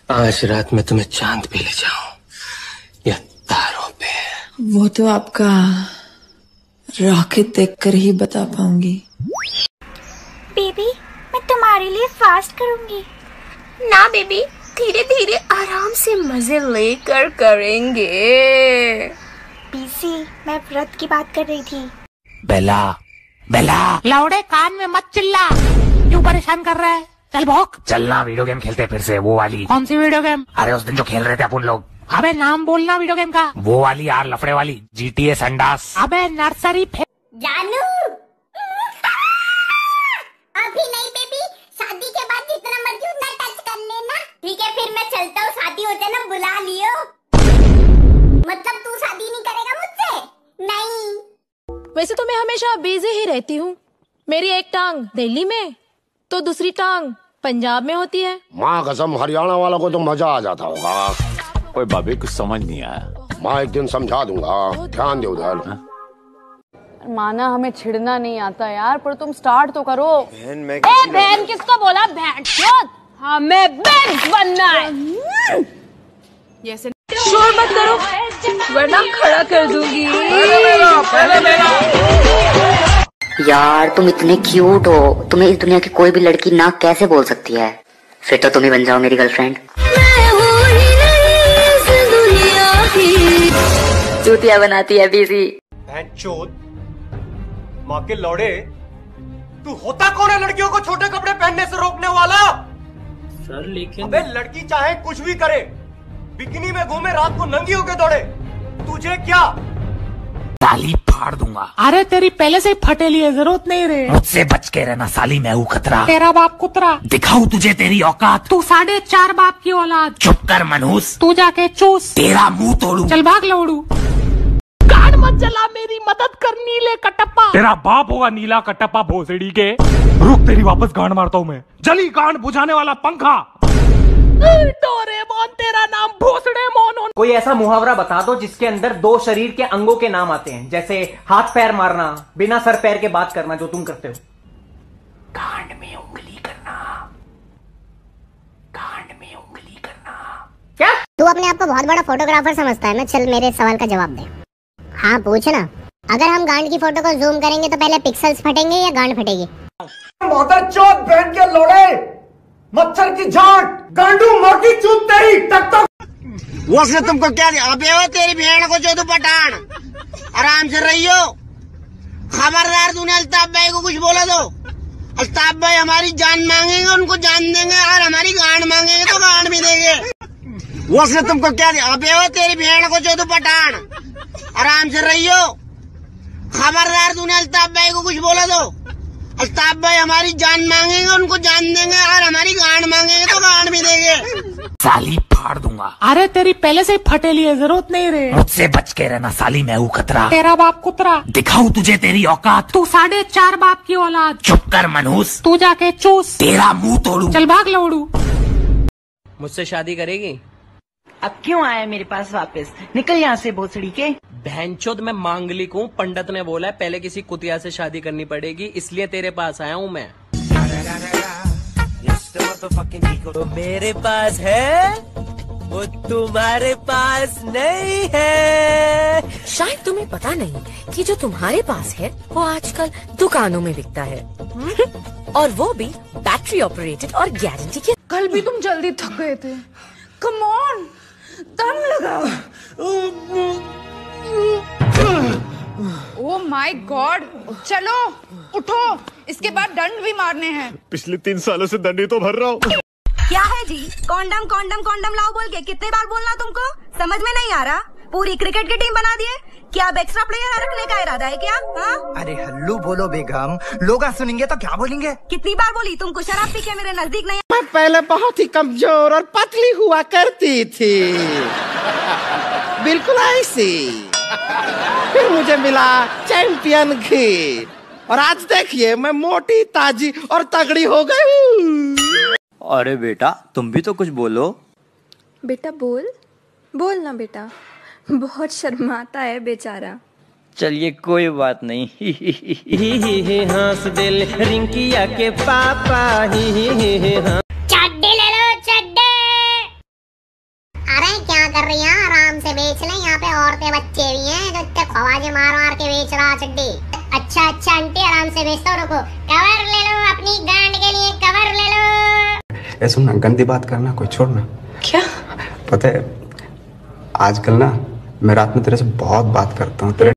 आज रात में तुम्हें चांद पे ले जाऊं या तारों पे? वो तो आपका रॉकेट देखकर ही बता पाऊंगी। बेबी, मैं तुम्हारे लिए फास्ट करूंगी। ना बेबी, धीरे धीरे आराम से मजे लेकर करेंगे। पीसी, मैं व्रत की बात कर रही थी। बेला, बेला, लौड़े कान में मत चिल्ला, क्यों परेशान कर रहा है? चल भौंक। चलना वीडियो गेम खेलते फिर से, वो वाली। कौन सी वीडियो गेम? अरे उस दिन जो खेल रहे थे अपन लोग। अबे नाम बोलना वीडियो गेम का। वो वाली यार, लफड़े वाली, GTA संडास। अबे नर्सरी जानू। अभी नहीं बेबी, शादी के बाद जितना मर्जी उतना टच कर लेना। ठीक है, फिर मैं चलता हूँ, शादी हो जाए ना बुला लियो। मतलब तू शादी नहीं करेगा मुझसे? नहीं। वैसे तो मैं हमेशा बिजी ही रहती हूँ। मेरी एक टांग दिल्ली में तो दूसरी टांग पंजाब में होती है। माँ कसम, हरियाणा वालों को तो मजा आ जाता होगा। कोई भाभी कुछ समझ नहीं आया। माँ एक दिन समझा दूंगा, ध्यान दे उधर। माना हमें छिड़ना नहीं आता यार, पर तुम स्टार्ट तो करो। बहन किसको बोला? बहन हमें बैंक बनना है। शोर मत करो वरना खड़ा कर दूंगी। यार तुम इतने क्यूट हो, तुम्हें इस दुनिया की कोई भी लड़की ना कैसे बोल सकती है? फिर तो तुम ही बन जाओ मेरी गर्लफ्रेंड। चूतिया बनाती है बीजी। माँ के लौड़े, तू होता कौन है लड़कियों को छोटे कपड़े पहनने से रोकने वाला? सर लेकिन अबे लड़की चाहे कुछ भी करे, बिकिनी में घूमे, रात को नंगी होके दौड़े, तुझे क्या? साली फाड़ दूंगा। अरे तेरी पहले से ही फटेली है, जरूरत नहीं रे। मुझसे बच के रहना साली, मैं हूँ खतरा। तेरा बाप कुतरा। दिखाऊं तुझे तेरी औकात। तू 4.5 बाप की औलाद। चुप कर मनहूस। तू जाके चूस। तेरा मुंह तोड़ू। चल भाग लौड़ू। गाड़ मत जला, मेरी मदद कर नीले कटप्पा। तेरा बाप होगा नीला कटप्पा भोसड़ी के। रुक, तेरी वापस गांड मारता हूँ मैं। जली गांड बुझाने वाला पंखा। डोरेमोन तेरा नाम भोसड़े मोन। कोई ऐसा मुहावरा बता दो जिसके अंदर 2 शरीर के अंगों के नाम आते हैं, जैसे हाथ पैर मारना, बिना सर पैर के बात करना, जो तुम करते हो। गांड में उंगली करना। गांड में उंगली करना। क्या तू अपने आप को बहुत बड़ा फोटोग्राफर समझता है ना? चल मेरे सवाल का जवाब दे। हाँ पूछ ना। अगर हम गांड की फोटो को जूम करेंगे तो पहले पिक्सल्स फटेंगे या गांड फटेगी? चौथ बहन के लोड़े, मच्छर की झाट, गांडू माँ की चूत तेरी टक टक। वो से तुमको क्या अबे हो तेरी भेड़ को जो तू पठान, आराम से रहियो। खबरदार तूने अल्ताफ भाई को कुछ बोला तो अल्ताफ भाई हमारी जान मांगेंगे, उनको जान देंगे, और हमारी गांड मांगेंगे तो गांड भी देंगे। वो से तुमको क्या अबे हो तेरी भेड़ को जो तू पठान, आराम से रहियो। खबरदार तूने अल्ताफ भाई को कुछ बोला तो अल्ताफ भाई हमारी जान मांगेंगे, उनको जान देंगे, और हमारी गांड मांगेंगे तो गांड भी देंगे। साली फाड़ दूंगा। अरे तेरी पहले से ही फटेली है, जरूरत नहीं रे। मुझसे बच के रहना साली, मैं हूँ खतरा। तेरा बाप कुतरा। दिखाऊं तुझे तेरी औकात। तू 4.5 बाप की औलाद। चुप कर मनहूस। तू जाके चूस। तेरा मुंह तोड़ू। चल भाग लौड़ू। मुझसे शादी करेगी? अब क्यों आया मेरे पास वापस? निकल यहाँ से भोसड़ी के। बहनचोद, मैं मांगलिक हूँ। पंडित ने बोला है पहले किसी कुतिया से शादी करनी पड़ेगी, इसलिए तेरे पास आया हूँ मैं। तो मेरे पास है, वो तुम्हारे पास नहीं है। शायद तुम्हें पता नहीं कि जो तुम्हारे पास है वो आजकल दुकानों में बिकता है। और वो भी बैटरी ऑपरेटेड और गारंटी के। कल भी तुम जल्दी थक गए थे। कम ऑन, दम लगाओ। ओह माय गॉड, चलो उठो, इसके बाद दंड भी मारने हैं। पिछले 3 सालों से दंड ही तो भर रहा हूँ। क्या है जी? कॉन्डम कॉन्डम कॉन्डम लाओ बोल के कितने बार बोलना तुमको? समझ में नहीं आ रहा? पूरी क्रिकेट की टीम बना दिए क्या? अब एक्स्ट्रा प्लेयर रखने का इरादा है क्या? हाँ? अरे हल्लू बोलो बेगम, लोग सुनेंगे तो क्या बोलेंगे? कितनी बार बोली तुमको शराब पी के मेरे नजदीक नहीं? मैं पहले बहुत ही कमजोर और पतली हुआ करती थी, बिल्कुल ऐसी। फिर मुझे मिला चैंपियन घी, और आज देखिए मैं मोटी ताजी और तगड़ी हो गई। अरे बेटा तुम भी तो कुछ बोलो। बेटा बोल ना बेटा, बहुत शर्माता है बेचारा। चलिए कोई बात नहीं। हंस दिल रिंकिया के पापा। कर रही है, आराम से बेच ले। यहाँ पे औरतें बच्चे भी हैं जो इतने खवाजे मार मार के बेच रहा चड्डी। अच्छा अच्छा आंटी, आराम से बेचता हूँ, रुको। कवर ले लो अपनी गांड के लिए, कवर ले लो। ए सुन ना, गंदी बात करना कोई छोड़ना। क्या? पता है आजकल ना मैं रात में तेरे से बहुत बात करता हूँ।